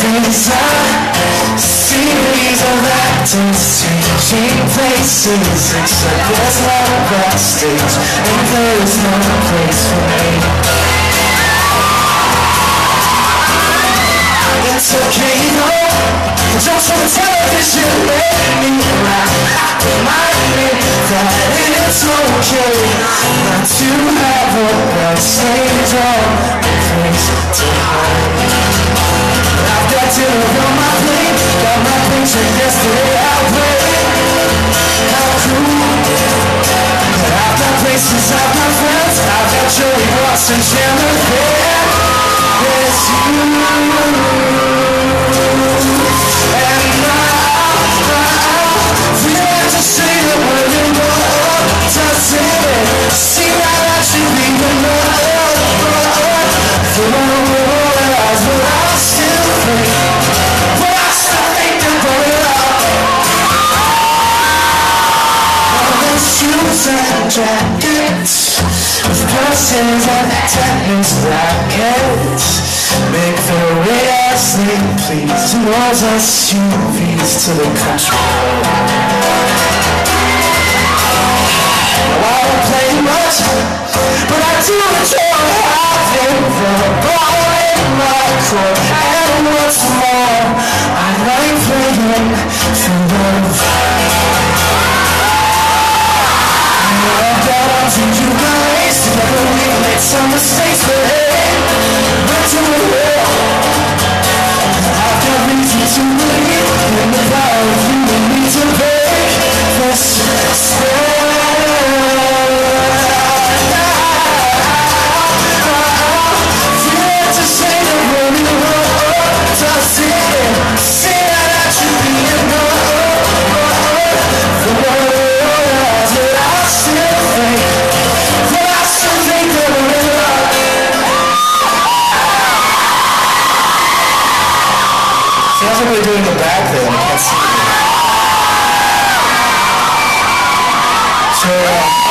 These are series of actors changing places, except there's not a backstage, and there's no place for me. It's okay, no, don't show the television, let me remind me that it's okay not to have a backstage or a place to hide. I've got dinner on my plate, got my paycheck yesterday, I'll play. How cool. I've got places, I've got friends, I've got Joey Ross and Chandler there. There's you. And I feel like to say that when you know, does it seem like I should be enough? For the world as well, I still think, but I still think they're going up. All the shoes and jackets, with purses and tennis rackets, make their way as they please towards SUVs to the country road. I don't play much, but I do enjoy having the ball in my court. And what's more, I like playing for love. I've got arms and you got legs, together we made some mistakes, but hey, we're doing well. I've got reason to believe in the power of you and me to break this spell. Sounds like we're doing the back there, I can't see it. So,